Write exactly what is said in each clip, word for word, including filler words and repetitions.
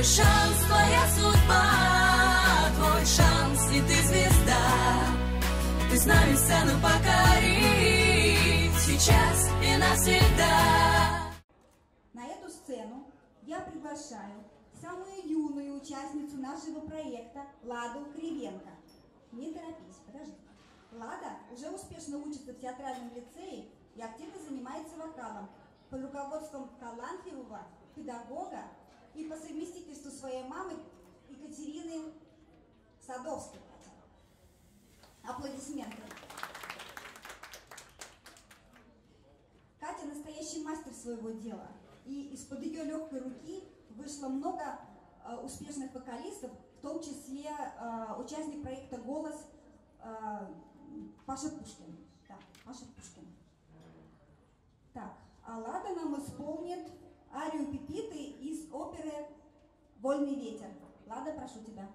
Твой шанс, твоя судьба, твой шанс, и ты звезда. Ты с нами сцену покори, сейчас и навсегда. На эту сцену я приглашаю самую юную участницу нашего проекта Ладу Кривенко. Не торопись, подожди. Лада уже успешно учится в театральном лицее и активно занимается вокалом под руководством талантливого педагога и по совместительству своей мамы Екатерины Садовской. Аплодисменты. Катя настоящий мастер своего дела, и из-под ее легкой руки вышло много э, успешных вокалистов, в том числе э, участник проекта «Голос» э, Паша Пушкин. Да, Паша Пушкин. Так, а Лада нам исполнит арию Пепиты из оперы «Вольный ветер». Лада, прошу тебя.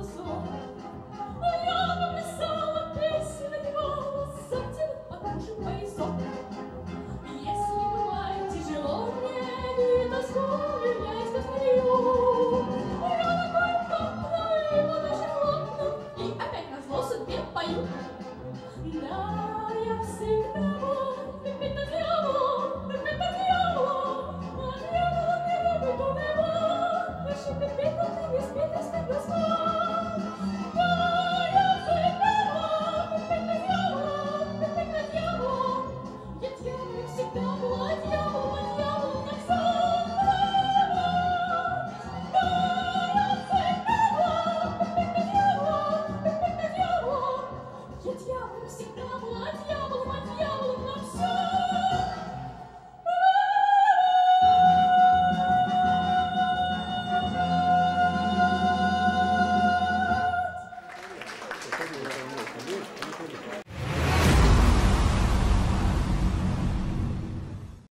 Thank you.